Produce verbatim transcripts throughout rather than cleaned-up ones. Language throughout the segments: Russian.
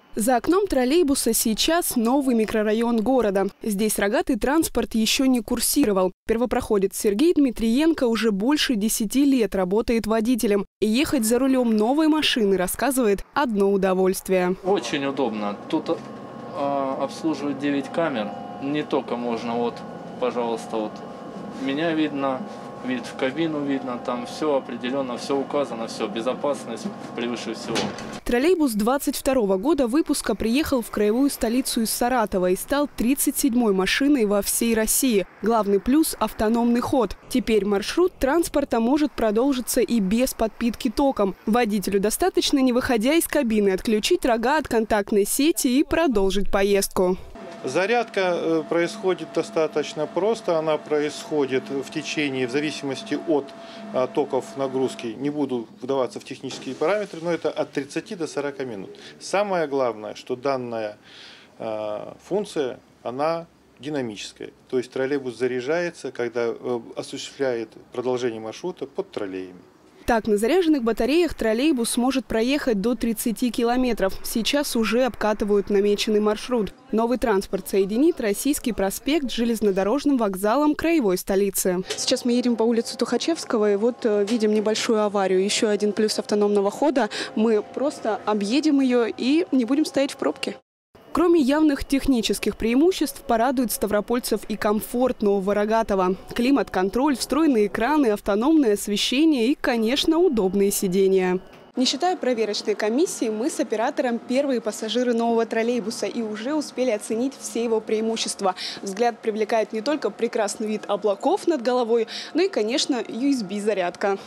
За окном троллейбуса сейчас новый микрорайон города. Здесь рогатый транспорт еще не курсировал. Первопроходец Сергей Дмитриенко уже больше десяти лет работает водителем. И ехать за рулем новой машины, рассказывает, одно удовольствие. Очень удобно. Тут э, обслуживают девять камер. Не только можно, вот, пожалуйста, вот меня видно, вид в кабину видно, там все определенно, все указано, все, безопасность превыше всего. Троллейбус двадцать второго года выпуска приехал в краевую столицу из Саратова и стал тридцать седьмой машиной во всей России. Главный плюс – автономный ход. Теперь маршрут транспорта может продолжиться и без подпитки током. Водителю достаточно, не выходя из кабины, отключить рога от контактной сети и продолжить поездку. Зарядка происходит достаточно просто. Она происходит в течение, в зависимости от а, токов нагрузки. Не буду вдаваться в технические параметры, но это от тридцати до сорока минут. Самое главное, что данная а, функция, она динамическая. То есть троллейбус заряжается, когда а, осуществляет продолжение маршрута под троллеями. Так, на заряженных батареях троллейбус сможет проехать до тридцати километров. Сейчас уже обкатывают намеченный маршрут. Новый транспорт соединит Российский проспект с железнодорожным вокзалом краевой столицы. Сейчас мы едем по улице Тухачевского и вот э, видим небольшую аварию. Еще один плюс автономного хода. Мы просто объедем ее и не будем стоять в пробке. Кроме явных технических преимуществ, порадует ставропольцев и комфорт нового рогатого. Климат-контроль, встроенные экраны, автономное освещение и, конечно, удобные сидения. Не считая проверочной комиссии, мы с оператором первые пассажиры нового троллейбуса и уже успели оценить все его преимущества. Взгляд привлекает не только прекрасный вид облаков над головой, но и, конечно, ю эс би-зарядка.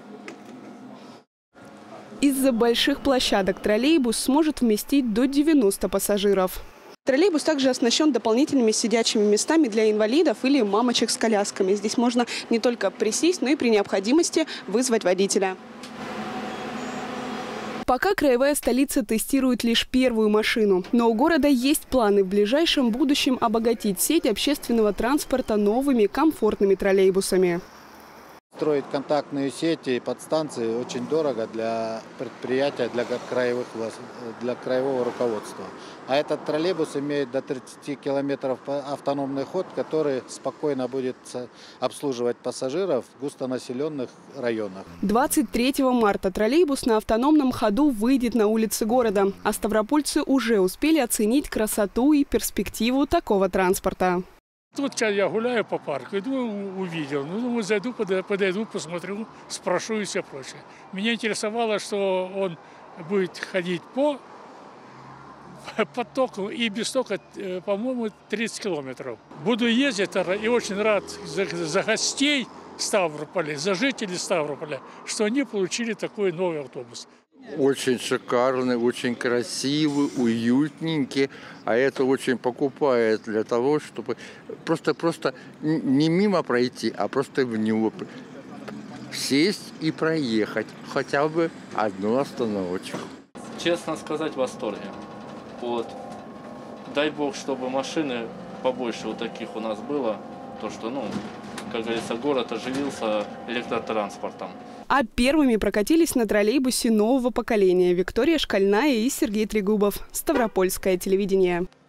Из-за больших площадок троллейбус сможет вместить до девяноста пассажиров. Троллейбус также оснащен дополнительными сидячими местами для инвалидов или мамочек с колясками. Здесь можно не только присесть, но и при необходимости вызвать водителя. Пока краевая столица тестирует лишь первую машину, но у города есть планы в ближайшем будущем обогатить сеть общественного транспорта новыми комфортными троллейбусами. Строить контактные сети и подстанции очень дорого для предприятия, для краевых, для краевого руководства. А этот троллейбус имеет до тридцати километров автономный ход, который спокойно будет обслуживать пассажиров в густонаселенных районах. двадцать третьего марта троллейбус на автономном ходу выйдет на улицы города. А ставропольцы уже успели оценить красоту и перспективу такого транспорта. Тут сейчас я гуляю по парку, иду, увидел, ну, думаю, зайду, подойду, посмотрю, спрошу и все прочее. Меня интересовало, что он будет ходить по потоку и без тока, по-моему, тридцать километров. Буду ездить и очень рад за, за гостей Ставрополя, за жителей Ставрополя, что они получили такой новый автобус. Очень шикарный, очень красивый, уютненький. А это очень покупает для того, чтобы просто, просто не мимо пройти, а просто в него сесть и проехать хотя бы одну остановочку. Честно сказать, в восторге. Вот. Дай бог, чтобы машины побольше вот таких у нас было. То, что, ну, как говорится, город оживился электротранспортом. А первыми прокатились на троллейбусе нового поколения Виктория Шкальная и Сергей Трегубов. Ставропольское телевидение.